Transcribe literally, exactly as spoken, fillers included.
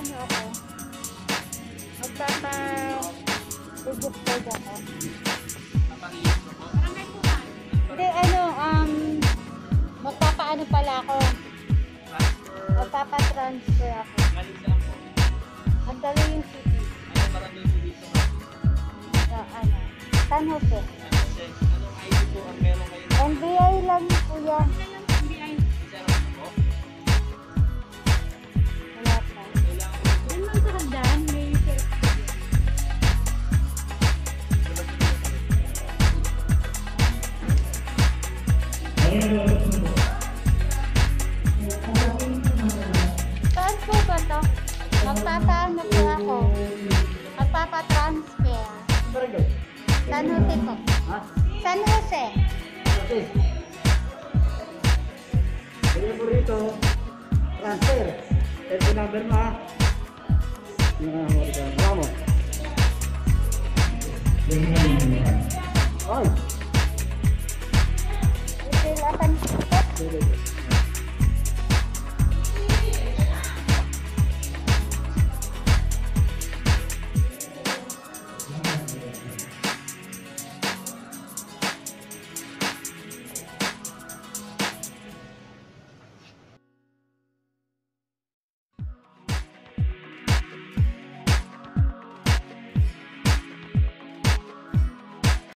ano ako, magpapa-register ako. Hindi, ano, um, magpapa-ano pala ako. Magpapa-transfer ako. Ang dali yung city. Ano marami po dito? So, ano, San Jose. Anong I D po ang meron ngayon? N B I lang kuya. Wala pa. Yan lang sa hagdan, may saan po ba ito? Magpapaano po ako? Magpapatransfer. San Jose po. San Jose. Sige po rito. Transfer. Telephone number mo ha. Wala mo. Ay.